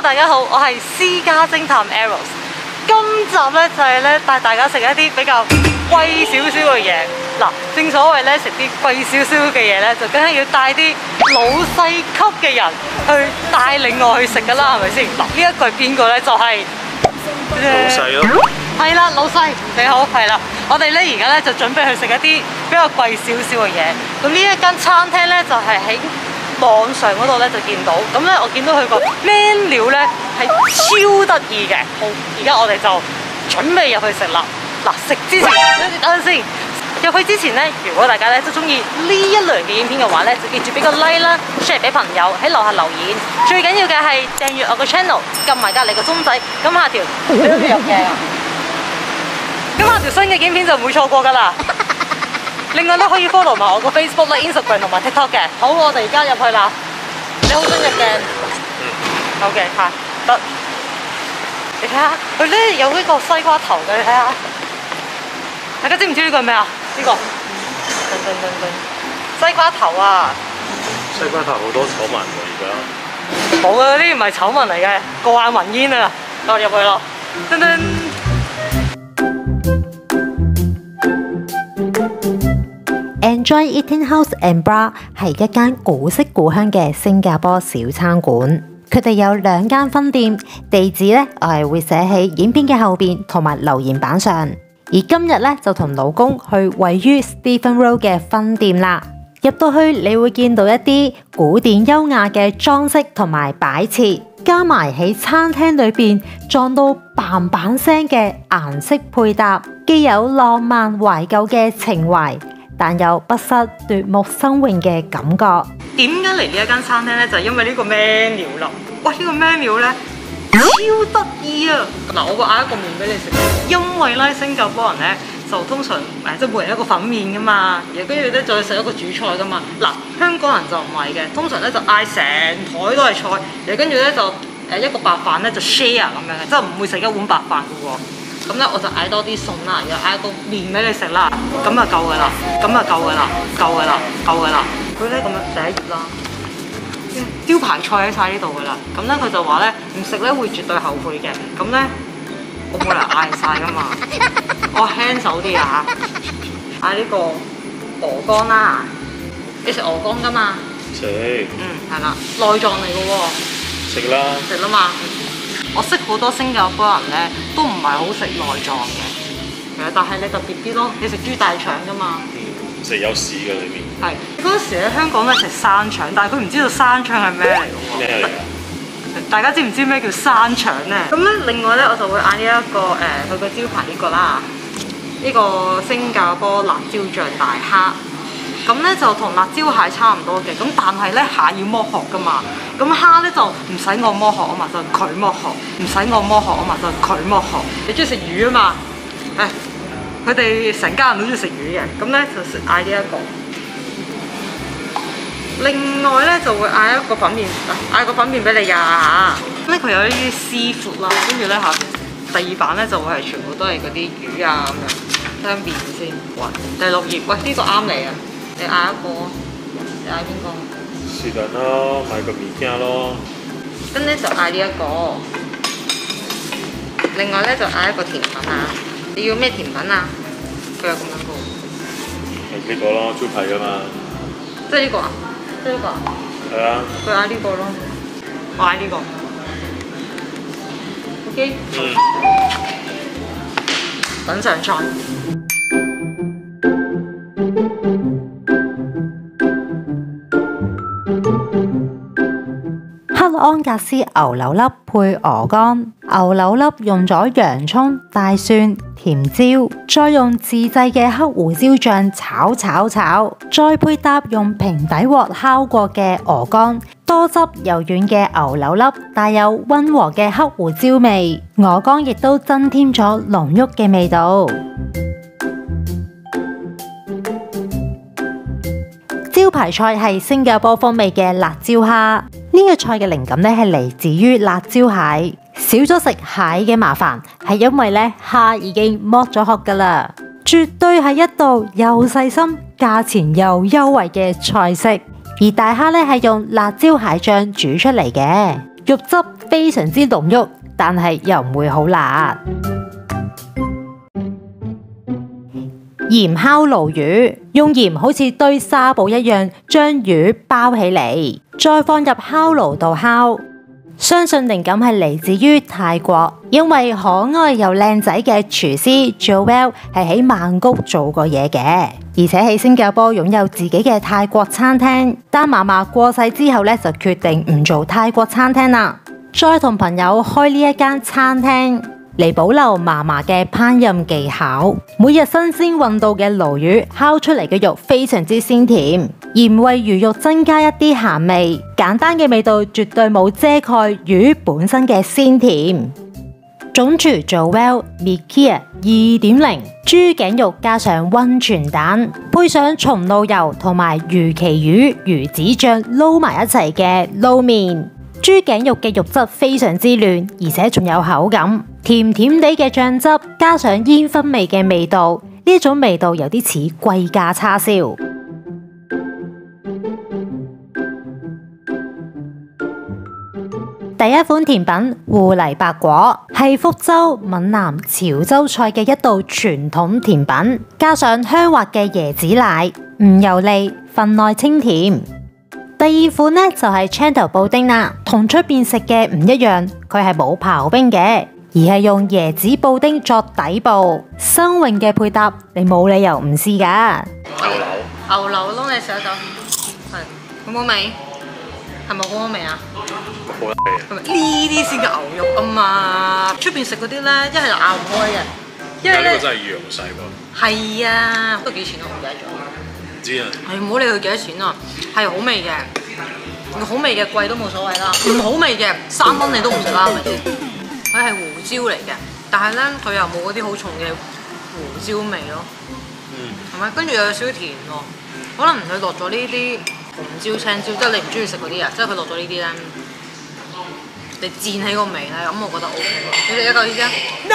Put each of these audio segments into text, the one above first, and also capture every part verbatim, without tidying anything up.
大家好，我係私家偵探 Eros。今集咧就係咧帶大家食一啲比較貴少少嘅嘢。嗱，正所謂咧食啲貴少少嘅嘢咧，就梗係要帶啲老細級嘅人去帶領我去食噶啦，係咪先？嗱，呢一個係邊個咧？就係、是、 老細咯。 係啦，老細你好，係啦。我哋咧而家咧就準備去食一啲比較貴少少嘅嘢。咁呢一間餐廳咧就係喺網上嗰度咧就見到，咁咧我見到佢個 menu 咧係超得意嘅。好，而家我哋就準備入去食啦。嗱，食之前，等陣先。入去之前咧，如果大家咧都中意呢一類嘅影片嘅話咧，就記住俾個 like 啦 ，share 俾朋友，喺樓下留言。最緊要嘅係訂閱我個 channel， 撳埋隔離個鐘仔，咁下條入鏡啊！咁下條新嘅影片就唔會錯過噶啦。另外咧可以 follow 埋我個 Facebook 啦、Instagram 同埋 TikTok 嘅。好，我哋而家入去啦。你好想入鏡？嗯。好嘅，嚇得。你睇下，佢咧有呢個西瓜頭嘅，你睇下。大家知唔知呢個係咩啊？呢、這個。噔噔噔噔。西瓜頭啊！ 西瓜頭好多醜聞喎，而家。 冇啊！呢啲唔係醜聞嚟嘅，過眼雲煙啊！我入去咯。噔噔。 Enjoy Eating House and Bar 係一間古色古香嘅新加坡小餐館，佢哋有兩間分店，地址咧我係會寫喺影片嘅後邊同埋留言板上。而今日咧就同老公去位於 Stephen Road 嘅分店啦。入到去你會見到一啲古典優雅嘅裝飾同埋擺設，加埋喺餐廳裏邊撞到嘭嘭聲嘅顏色配搭，既有浪漫懷舊嘅情懷，但又不失奪目生榮嘅感覺。 點解嚟呢一間餐廳咧？就係、是、因為呢個 menu 啦。喂，呢、這個 menu 咧超得意啊！嗱，我會嗌一個麵俾你食，因為咧新加坡人咧就通常誒即係每人一個粉麵噶嘛，然後跟住咧再食一個主菜噶嘛。嗱，香港人就唔係嘅，通常咧就嗌成枱都係菜，然後跟住咧就誒一個白飯咧就 share 咁樣嘅，即係唔會食一碗白飯嘅喎。咁咧我就嗌多啲餸啦，然後嗌個麵俾你食啦，咁啊夠噶啦，咁啊夠噶啦，夠噶啦，夠噶啦。佢咧咁樣第一頁啦，招牌菜喺晒呢度噶啦。咁咧佢就話咧唔食咧會絕對後悔嘅。咁咧我冇嚟嗌晒噶嘛，我輕手啲啊嚇，嗌呢個鵝肝啦。你食鵝肝噶嘛？ 食。 嗯，係啦，內臟嚟嘅喎。 食啦。 食啦嘛。我識好多新加坡人咧，都唔係好食內臟嘅，其實但係你特別啲咯，你食豬大腸噶嘛， 食有屎嘅裏面。係嗰陣時喺香港咧食生腸，但係佢唔知道生腸係咩嚟嘅喎。 咩嚟㗎？ 大家知唔知咩叫生腸咧？咁咧，另外咧我就會嗌呢一個誒佢個招牌呢個啦，呢、呢個新加坡辣椒醬大蝦。咁咧就同辣椒蟹差唔多嘅，咁但係咧蟹要剝殼噶嘛，咁蝦咧就唔使我剝殼啊嘛，就佢剝殼，唔使我剝殼啊嘛，就佢剝殼。你中意食魚啊嘛？誒，佢哋成家人都中意食魚嘅，咁咧就食嗌呢一個。另外咧就會嗌一個粉麵，嗌個粉麵俾你呀嚇。咁咧佢有一啲師傅啦，跟住咧下第二版咧就會係全部都係嗰啲魚啊咁樣。睇下麵先，喂，第六頁，喂呢、呢個啱你啊！你嗌一個，你嗌邊個？ 是但咯，買個麵筋咯。 咁咧就嗌呢一個，另外咧就嗌一個甜品啊！你要咩甜品啊？佢有咁樣個。 係呢個咯，招牌噶嘛。 即係呢個啊？即係呢個啊？ 係啊。 佢嗌呢個咯，我嗌呢個。OK。嗯。等上菜。 黑安格斯牛柳粒配鵝肝，牛柳粒用咗洋葱、大蒜、甜椒，再用自製嘅黑胡椒醬炒炒炒，再配搭用平底鍋烤過嘅鵝肝，多汁柔軟嘅牛柳粒帶有溫和嘅黑胡椒味，鵝肝亦都增添咗濃郁嘅味道。招牌菜係新加坡風味嘅辣椒蝦，呢、這個菜嘅靈感咧係嚟自於辣椒蟹。少咗食蟹嘅麻煩，係因為咧蝦已經剝咗殼噶啦，絕對係一道又細心、價錢又優惠嘅菜式。而大蝦咧係用辣椒蟹醬煮出嚟嘅，肉汁非常之濃郁，但係又唔會好辣。鹽烤鱸魚，用鹽好似堆紗布一樣將魚包起嚟，再放入烤爐度烤。相信靈感係嚟自於泰國，因為可愛又靚仔嘅廚師 Joel 係喺曼谷做過嘢嘅，而且喺新加坡擁有自己嘅泰國餐廳。但嫲嫲過世之後咧，就決定唔做泰國餐廳啦，再同朋友開呢一間餐廳嚟保留嫲嫲嘅烹飪技巧。每日新鮮運到嘅鱸魚烤出嚟嘅肉非常之鮮甜，鹽為魚肉增加一啲鹹味，簡單嘅味道絕對冇遮蓋魚本身嘅鮮甜。總廚 Joel Mikia 二點零，豬頸肉加上溫泉蛋，配上松露油同埋魚鰭魚魚子醬撈埋一齊嘅撈麵。豬頸肉嘅肉質非常之嫩，而且仲有口感，甜甜地嘅醬汁加上煙燻味嘅味道，呢種味道有啲似貴價叉燒。第一款甜品芋泥白果係福州、閩南、潮州菜嘅一道傳統甜品，加上香滑嘅椰子奶，唔油膩，份內清甜。第二款呢就係 Chendol 布丁啦，同出邊食嘅唔一樣，佢係冇刨冰嘅，而係用椰子布丁作底部，新穎嘅配搭，你冇理由唔試噶。 牛柳， 牛柳咯，你試一試，係好唔好味？係咪好好味啊？ 好得味。 係咪呢啲先叫牛肉啊嘛？出邊食嗰啲咧，一係就咬唔開嘅，因為咧呢個真係羊細喎。 係啊，都幾錢啊？我唔記得咗。 唔知啊。 係唔好理佢幾多錢啊，係好味嘅，好味嘅貴都冇所謂啦。唔好味嘅三蚊你都唔食啦，係咪先？佢係胡椒嚟嘅，但係咧佢又冇嗰啲好重嘅胡椒味咯。 嗯。 係咪？跟住又有少少甜喎，可能佢落咗呢啲紅椒、青椒，即係你唔中意食嗰啲啊，即係佢落咗呢啲咧，你煎起個味咧，咁我覺得 O K。你食一嚿呢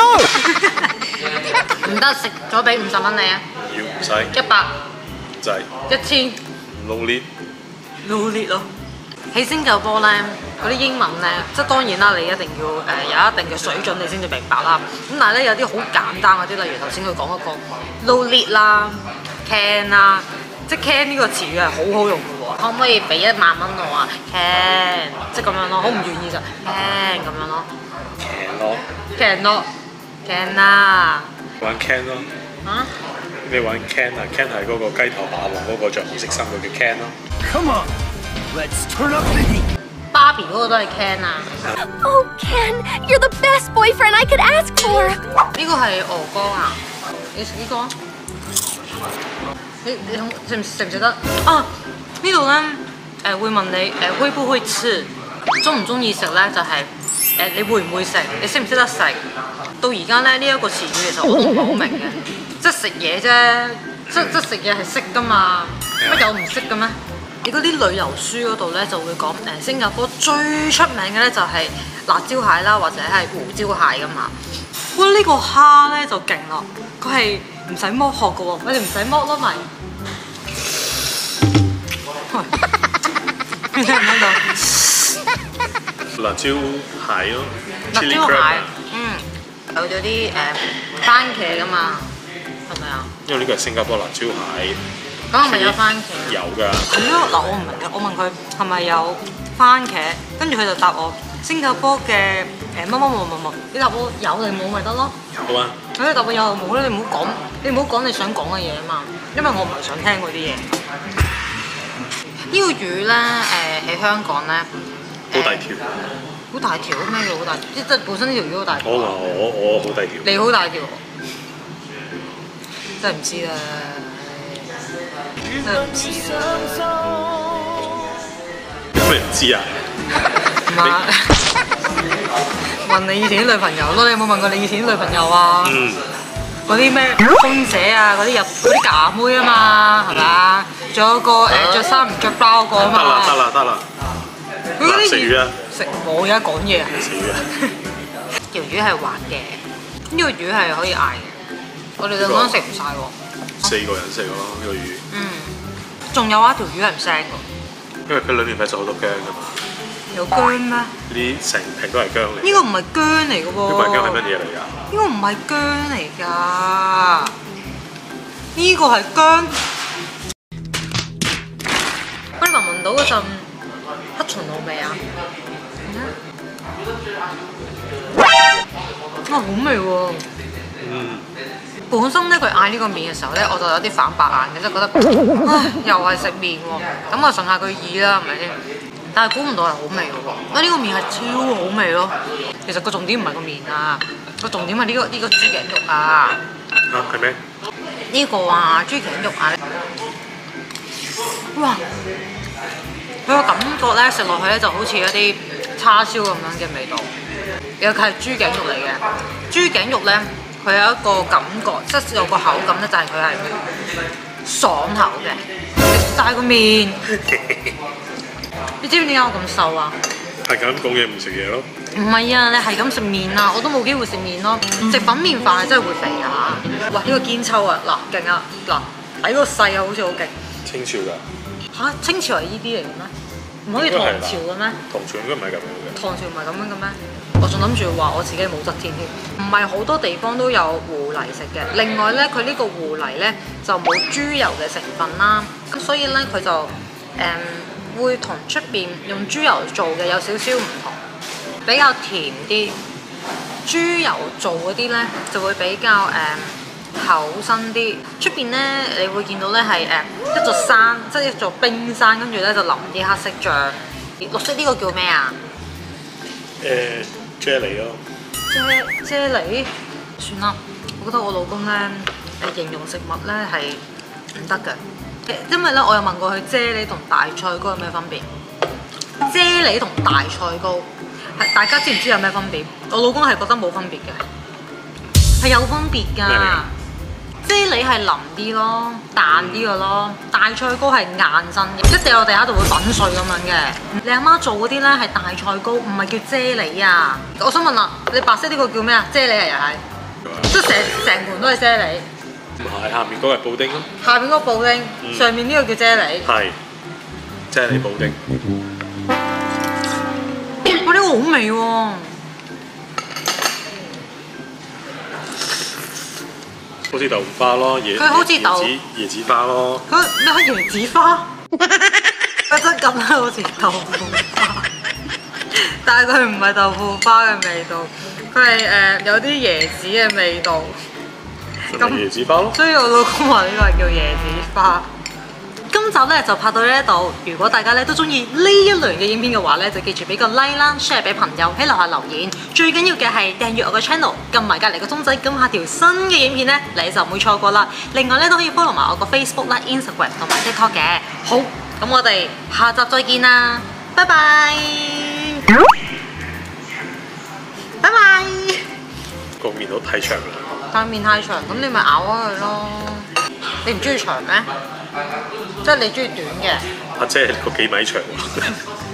啲啊？唔得，食咗俾五十蚊你啊！ 要唔使。 一百。 就係。 一千。 老列。 老列咯。喺新加坡咧，嗰啲英文咧，即係當然啦，你一定要誒、呃、有一定嘅水準，你先至明白啦。咁但係咧有啲好簡單嗰啲，例如頭先佢講嗰個 low lead 啦、can 啦，即係 can 呢個詞語係好好用嘅喎。可唔可以俾一萬蚊我啊 ？can 即係咁樣咯，好唔願意就 can 咁樣咯。 can 咯。 can 咯 can 啦。 玩 can 咯。 啊？ 你玩 can 啊 ？can 係嗰個雞頭霸王嗰個着紅色衫嘅叫 can 咯。 Come on, let's turn up the heat. 芭比嗰個都係 can 啊。 Oh, Ken, you're the best boyfriend I could ask for. 呢個係鵝肝啊，你食呢個？你你食唔食唔食得？啊，呢度咧誒會問你誒會不會吃，中唔中意食咧？就係、是、誒你會唔會食？你識唔識得食？到而家咧呢一、這個詞語其實我都唔係好明嘅，即係食嘢啫，即即食嘢係識噶嘛，乜有唔識嘅咩？你嗰啲旅遊書嗰度咧就會講誒新加坡最出名嘅咧就係辣椒蟹啦，或者係胡椒蟹噶嘛。哇！呢、這個蝦咧就勁啦，佢係唔使剝殼嘅喎，我哋唔使剝咯咪。你聽唔聽到？ 辣椒蟹咯， 辣椒蟹，嗯，有咗啲誒番茄噶嘛，係咪啊？ 因為呢個係新加坡辣椒蟹。 咁係咪有番茄？ 有㗎。 係咯，嗱我唔明嘅，我問佢係咪有番茄，跟住佢就答我新加坡嘅誒乜乜乜乜乜，你答我有定冇咪得咯？ 有啊。 佢答我有定冇咧？你唔好講，你唔好講你想講嘅嘢啊嘛，因為我唔係想聽嗰啲嘢。呢個魚咧誒喺香港咧， 好大條。 好大條咩叫好大條？即係本身呢條魚好大條。 我話我我好大條。 你好大條，真係唔知啦。真係唔知啦。 有咩唔知啊？ 媽，問你以前啲女朋友咯，你有冇問過你以前啲女朋友啊？ 嗯。 嗰啲咩空姐啊，嗰啲入嗰啲假妹啊嘛，係咪啊？仲有個誒著衫唔着包個啊嘛。 得啦得啦得啦。 佢嗰啲食魚啊！ 食我而家講嘢啊！ 食魚啊！ 條魚係滑嘅，呢個魚係可以嗌嘅。我哋兩個都食唔晒喎。 四個人食咯呢個魚。 嗯。仲有一條魚係唔腥㗎。 因為佢裡面係咗好多薑㗎嘛。 有薑咩？呢呢成瓶都係薑嚟。 個唔係薑嚟嘅喎。 呢個薑係乜嘢嚟㗎？ 呢個唔係薑嚟㗎。呢個係薑。我哋聞唔聞到嗰陣黑松露味啊？哇，好味喎！ 嗯。 本身咧佢嗌呢個麵嘅時候咧，我就有啲反白眼嘅，即係覺得唉又係食麵喎，咁啊順下佢意啦，係咪先？但係估唔到係好味嘅喎，啊呢個麵係超好味咯！其實個重點唔係個麵啊，個重點係呢個呢個豬頸肉啊。 啊係咩？ 呢個啊豬頸肉啊，哇！佢個感覺咧食落去咧就好似一啲叉燒咁樣嘅味道，尤其係豬頸肉嚟嘅。豬頸肉咧，佢有一個感覺，即係有個口感咧，就係佢係爽口嘅。食晒個麵，你知唔知點解我咁瘦啊？ 係咁講嘢唔食嘢咯。 唔係啊，你係咁食麵啊，我都冇機會食麵咯。食粉麵飯係真係會肥㗎嚇。哇！呢個堅秋啊，嗱勁啊，嗱睇個勢啊，好似好勁。 清朝㗎。 嚇，清朝係依啲嚟嘅咩？唔可以唐朝嘅咩？ 唐朝應該唔係咁樣嘅。 唐朝唔係咁樣嘅咩？我仲諗住話我自己武則天添，唔係好多地方都有芋泥食嘅。另外咧，佢呢個芋泥咧就冇豬油嘅成分啦，咁所以咧佢就誒、嗯、會同出邊用豬油做嘅有少少唔同，比較甜啲。豬油做嗰啲咧就會比較誒、嗯、厚身啲。出邊咧你會見到咧係誒一座山，即係一座冰山，跟住咧就淋啲黑色醬。綠色呢個叫咩啊？ 誒啫喱咯。 啫啫喱，算啦。我覺得我老公咧誒形容食物咧係唔得嘅，因為咧我有問過佢啫喱同大菜糕有咩分別？啫喱同大菜糕係大家知唔知有咩分別？我老公係覺得冇分別嘅，係有分別㗎。啫喱係腍啲咯，彈啲嘅咯，大菜糕係硬身嘅，一掉落地下就會粉碎咁樣嘅。你阿媽做嗰啲咧係大菜糕，唔係叫啫喱啊！我想問啦，你白色呢個叫咩啊？啫喱啊又係，即係成成盤都係啫喱。 唔係，下面嗰個係布丁咯。 下邊嗰個布丁，嗯、上面呢個叫啫喱。係， 啫喱布丁。 哇！呢個好味喎。 好似豆腐花咯，椰佢好似豆椰子椰子花咯。 佢咩係椰子花？佢真咁啦，好似豆腐花，但係佢唔係豆腐花嘅味道，佢係誒有啲椰子嘅味道。 咁椰子花咯。所以我老公話呢個係叫椰子花。今集咧就拍到呢一度，如果大家咧都中意呢一類嘅影片嘅話咧，就記住俾個 like 啦 ，share 俾朋友，喺樓下留言。最緊要嘅係訂閱我個 channel， 撳埋隔離個鐘仔，撳下條新嘅影片咧，你就唔會錯過啦。另外咧都可以 follow 埋我個 Facebook 啦、Instagram 同埋 TikTok 嘅。好，咁我哋下集再見啦，拜拜，拜拜。 個面都太長啦。 但面太長，咁你咪咬開佢咯。你唔中意長咩？即係你中意短嘅。 阿姐個幾米長喎。